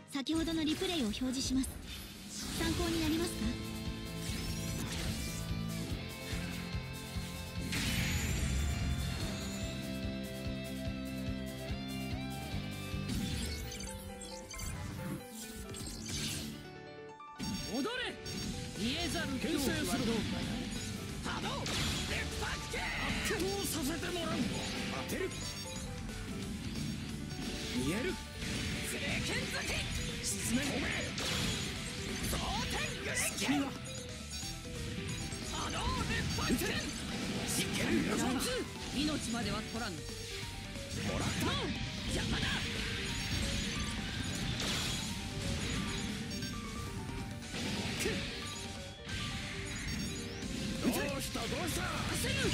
先ほどのリプレイを表示します。参考になりますか？ 踊れ見えざる牽制するぞ。 波動レッパーキ圧倒させてもらう。当てる。見える。 聖剣好き失明。 同点グレンケン波動レッパーキいける。 こいつ命までは取らぬ。 もらった。 邪魔だ。 どうしたどうした。 焦る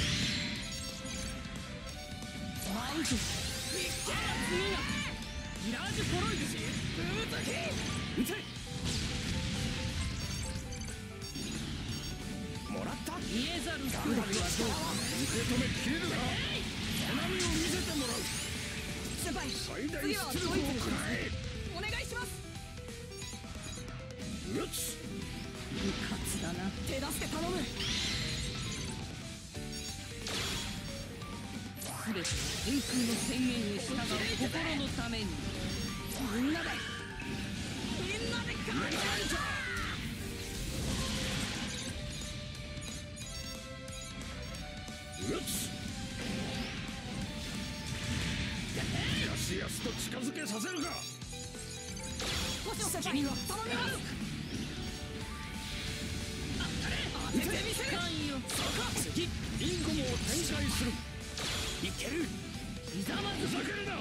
マウントいけ次がミラージュポロイズブーツヒ撃て。もらった。 見えざる空気はどうか。 受け止めきれるか。波を見せてもらう。 先輩最大次は出力をドイツくらえ。 お願いします。 撃つ。 無活だな。手助け頼む。すべては天空の宣言に従う心のために。みんなで頑張る。 撃つ。やすやすと近づけさせるか。 星野先輩頼みます。当ててみせる。 次リンゴも展開する。いける。 ひざまずふざけるな。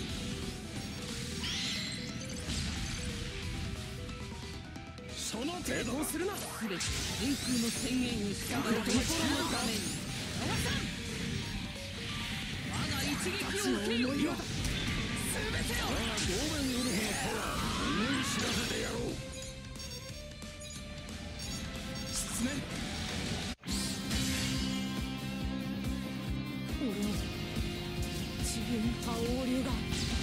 その程度するな。 すべて天空の宣言に従う心のために。我が一撃を受ける。すべてを。 我がゴーベンウルフのパワー思い知らせてやろう。失明。 俺の次元覇王流が